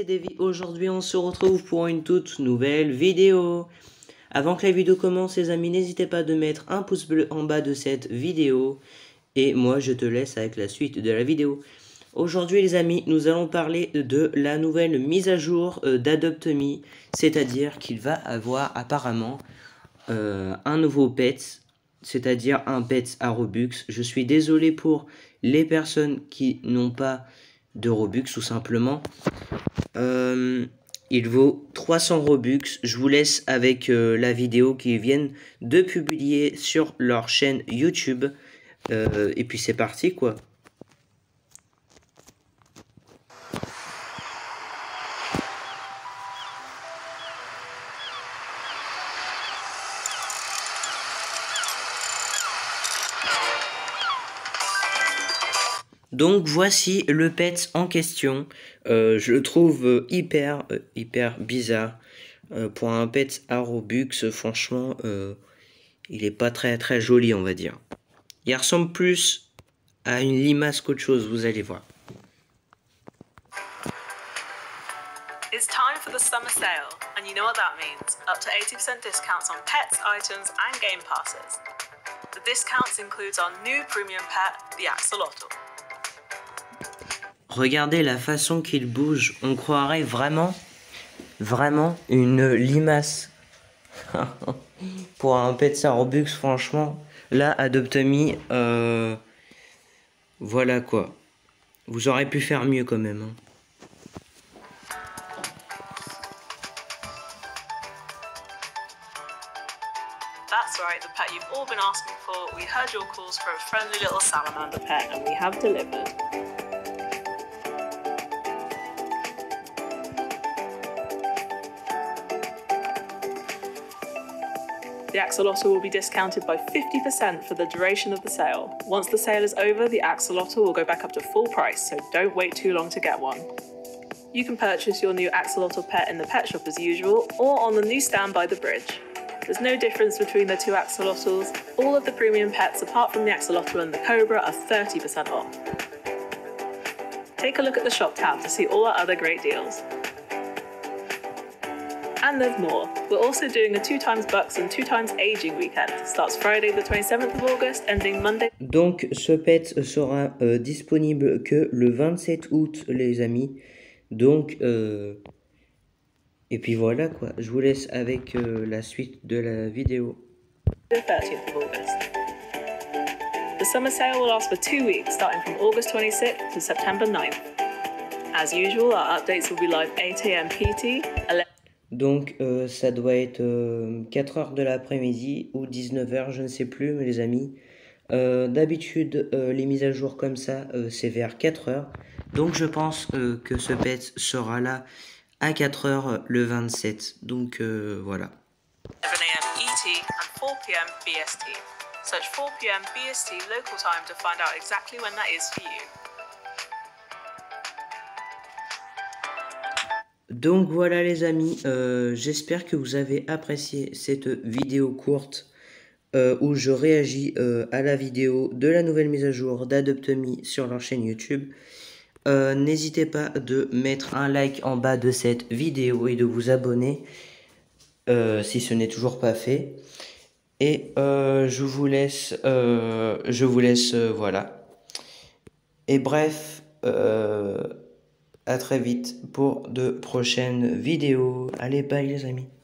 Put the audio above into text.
c'est Davy. Aujourd'hui, on se retrouve pour une toute nouvelle vidéo. Avant que la vidéo commence, les amis, n'hésitez pas de mettre un pouce bleu en bas de cette vidéo. Et moi, je te laisse avec la suite de la vidéo. Aujourd'hui, les amis, nous allons parler de la nouvelle mise à jour d'Adopt.me. C'est-à-dire qu'il va avoir apparemment un nouveau pet, c'est-à-dire un pet à Robux. Je suis désolé pour les personnes qui n'ont pas de Robux, tout simplement. Il vaut 300 Robux. Je vous laisse avec la vidéo qu'ils viennent de publier sur leur chaîne YouTube. Et puis c'est parti, quoi. Donc voici le pet en question. Je le trouve hyper bizarre. Pour un pet à Robux, franchement, il est pas très joli, on va dire. Il ressemble plus à une limace qu'autre chose, vous allez voir. It's time for the summer sale, and you know what that means. Up to 80% discounts on pets, items, and game passes. The discounts includes our new premium pet, the Axolotl. Regardez la façon qu'il bouge, on croirait vraiment une limace. Pour un pet à Robux, franchement, là, Adopt.me, voilà quoi. Vous aurez pu faire mieux quand même. Hein. That's right, the pet you've all been asking for. We heard your calls for a friendly little salamander pet, and we have delivered. The Axolotl will be discounted by 50% for the duration of the sale. Once the sale is over, the Axolotl will go back up to full price, so don't wait too long to get one. You can purchase your new Axolotl pet in the pet shop as usual, or on the new stand by the bridge. There's no difference between the two Axolotls. All of the premium pets, apart from the Axolotl and the Cobra, are 30% off. Take a look at the shop tab to see all our other great deals. And there's more. We're also doing a 2x bucks and 2x aging weekend. Starts Friday the 27th of August, ending Monday. Donc ce pet sera disponible que le 27 août, les amis. Donc et puis voilà quoi. Je vous laisse avec la suite de la vidéo. The 30th of August. The summer sale will last for 2 weeks, starting from August 26th to September 9th. As usual, our updates will be live 8 AM PT. Donc ça doit être 4 heures de l'après-midi ou 19 heures, je ne sais plus, mais les amis. D'habitude, les mises à jour comme ça, c'est vers 4 heures. Donc je pense que ce pet sera là à 4 heures le 27. Donc voilà. 11 AM ET and 4 PM BST. Search 4 PM BST local time to find out exactly when that is for you. Donc voilà les amis, j'espère que vous avez apprécié cette vidéo courte où je réagis à la vidéo de la nouvelle mise à jour d'Adopt.me sur leur chaîne YouTube. N'hésitez pas de mettre un like en bas de cette vidéo et de vous abonner si ce n'est toujours pas fait. Et je vous laisse voilà. Et bref, à très vite pour de prochaines vidéos. Allez, bye les amis.